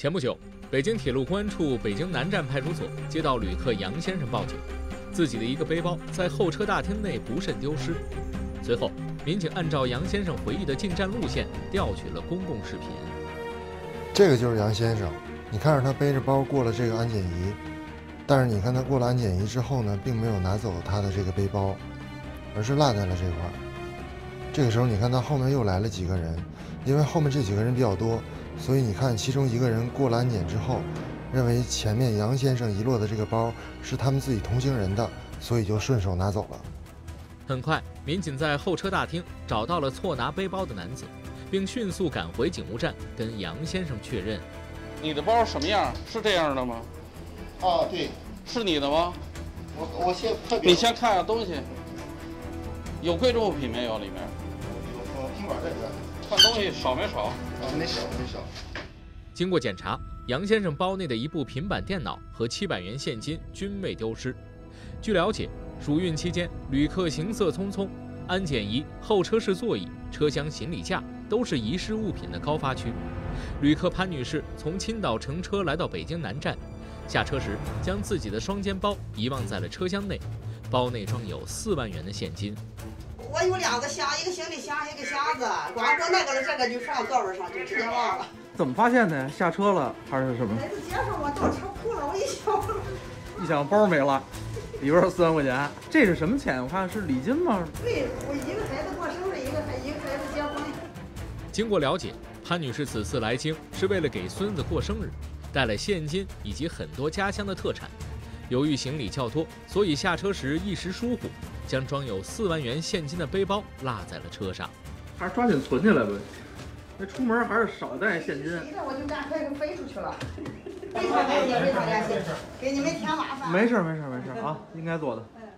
前不久，北京铁路公安处北京南站派出所接到旅客杨先生报警，自己的一个背包在候车大厅内不慎丢失。随后，民警按照杨先生回忆的进站路线调取了公共视频。 这个就是杨先生，你看着他背着包过了这个安检仪，但是你看他过了安检仪之后呢，并没有拿走他的这个背包，而是落在了这块儿。这个时候你看他后面又来了几个人，因为后面这几个人比较多，所以你看其中一个人过了安检之后，认为前面杨先生遗落的这个包是他们自己同行人的，所以就顺手拿走了。 很快，民警在候车大厅找到了错拿背包的男子，并迅速赶回警务站跟杨先生确认：“ 你的包什么样？是这样的吗？”“ 哦，对， 是你的吗？”“ 我先特别…… 你先看看东西，有贵重物品没有？里面？”“ 有平板这个。”“ 看东西少没少？”“ 没少，没少。” 经过检查，杨先生包内的一部平板电脑和700元现金均未丢失。据了解，暑运期间，旅客行色匆匆，安检仪、候车室座椅、车厢行李架都是遗失物品的高发区。旅客潘女士从青岛乘车来到北京南站，下车时将自己的双肩包遗忘在了车厢内，包内装有4万元的现金。 我有2个箱，一个行李箱，一个箱子，光搁那个的这个就放座位上，就直接忘了。 怎么发现的？下车了还是什么？ 孩子接上我到车库了，我一想包没了，里边有4万块钱，这是什么钱？我看是礼金吗？ 对，我一个孩子过生日，一个孩子结婚。 经过了解，潘女士此次来京是为了给孙子过生日，带了现金以及很多家乡的特产。由于行李较多，所以下车时一时疏忽，将装有4万元现金的背包落在了车上。 还是抓紧存起来吧。那出门还是少带现金。 我就赶快飞出去了。非常感谢，非常感谢，给你们添麻烦。 没事啊，应该做的。